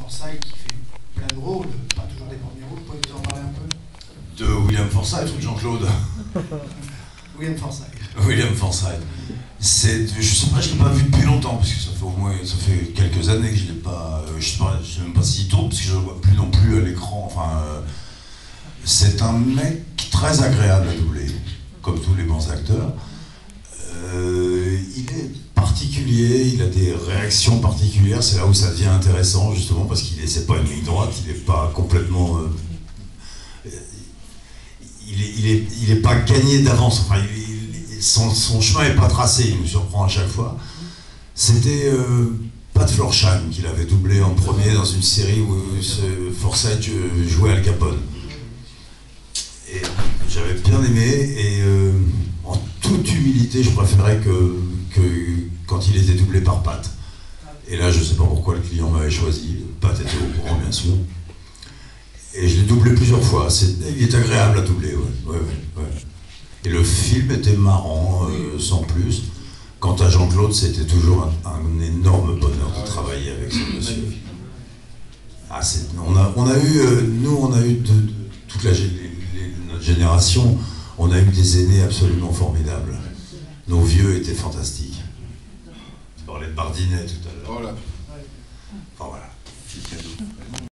Forsythe qui fait plein de rôles, pas toujours des premiers rôles. Vous pouvez nous en parler un peu? De William Forsythe ou de Jean-Claude? William Forsythe. William Forsythe. Je sais pas, je l'ai pas vu depuis longtemps, parce que ça fait quelques années que je l'ai pas. Je sais même pas s'il tourne, parce que je le vois plus non plus à l'écran. Enfin, c'est un mec très agréable à doubler, comme tous les bons acteurs. Il est particulier, il a des réactions particulières, c'est là où ça devient intéressant justement parce c'est pas une ligne droite, il est pas complètement, il est pas gagné d'avance, enfin, son chemin est pas tracé, il me surprend à chaque fois. C'était Pat Florsheim qui l'avait doublé en premier dans une série où Forsythe jouait Al Capone. Et j'avais bien aimé et en toute humilité, je préférais que quand il était doublé par Pat. Et là, je sais pas pourquoi le client m'avait choisi. Pat était au courant, bien sûr. Et je l'ai doublé plusieurs fois. Il est agréable à doubler, ouais. Et le film était marrant, sans plus. Quant à Jean-Claude, c'était toujours un énorme bonheur de travailler avec ce monsieur. Ah, on a eu toute notre génération, on a eu des aînés absolument formidables. Nos vieux étaient fantastiques. Tu parlais de Bardinet tout à l'heure. Voilà. Enfin voilà.